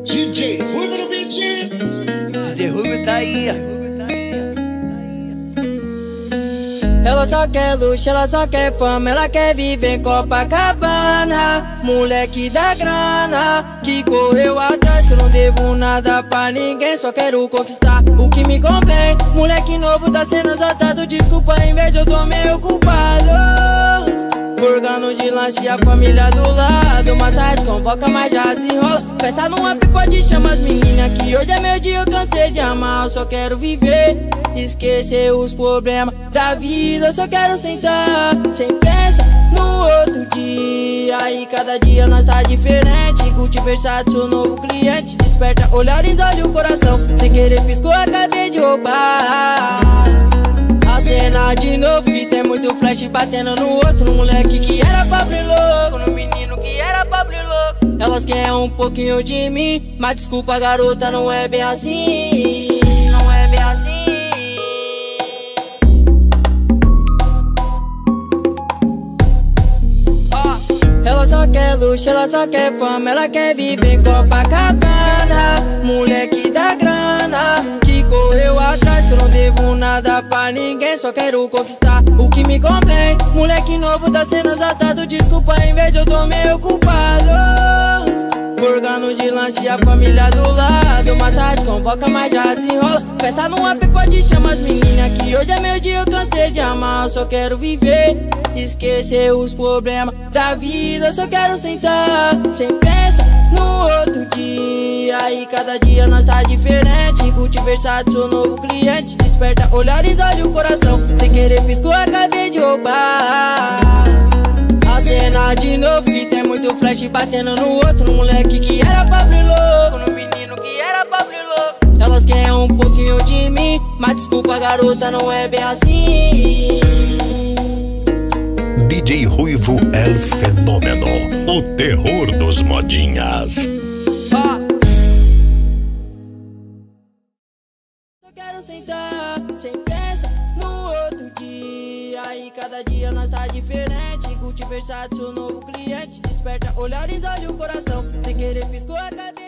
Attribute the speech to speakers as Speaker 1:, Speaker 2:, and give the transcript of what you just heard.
Speaker 1: DJ Ruivo no beat.
Speaker 2: DJ Ruivo tá aí.
Speaker 3: Ela só quer luxo, ela só quer fama, ela quer viver em Copacabana. Moleque da grana, que correu atrás, que eu não devo nada pra ninguém, só quero conquistar o que me convém. Moleque novo tá sendo exaltado, desculpa a inveja, eu tô meio culpado. Furgando de lanche, a família do lado. Uma tarde convoca, mas já desenrola. Festa no up, pode chamar as meninas, que hoje é meu dia, eu cansei de amar. Eu só quero viver, esquecer os problemas da vida. Eu só quero sentar, sem pressa, no outro dia. E cada dia nós tá diferente. Gucci Versace, sou novo cliente. Desperta olhares, olha o coração. Sem querer piscou, acabei de roubar. A cena de novo, que tem muito flash batendo no outro. No moleque que era pobre louco, no menino que era pobre louco. Elas querem um pouquinho de mim, mas desculpa garota, não é bem assim. Não é bem assim. Ela só quer luxo, ela só quer fama, ela quer viver em Copacabana. Moleque da grana, que correu atrás, que eu não devo nada pra ninguém, só quero conquistar o que me convém. Moleque novo tá sendo exaltado, desculpa a inveja, eu tô meio culpado. Furgando de lanche, a família do lado. Uma tarde convoca, mas já desenrola. Festa no up, pode chamar as meninas, que hoje é meu dia, eu cansei de amar. Eu só quero viver, esquecer os problemas da vida. Eu só quero sentar, sem pressa, no outro dia. E cada dia nós tá diferente. Gucci Versace, sou novo cliente. Desperta olhares, olha o coração. Sem querer piscou, acabei de roubar. A cena de novo, que tem muito flash batendo no outro. No moleque que era pobre louco, no menino que era pobre louco. Elas querem um pouquinho de mim, mas desculpa garota, não é bem assim.
Speaker 4: DJ Ruivo é o fenômeno, o terror dos modinhas.
Speaker 3: Só quero sentar, sem pressa, no outro dia. E cada dia nós tá diferente. Gucci Versace, sou novo cliente. Desperta olhares, olha o coração. Sem querer piscou, acabei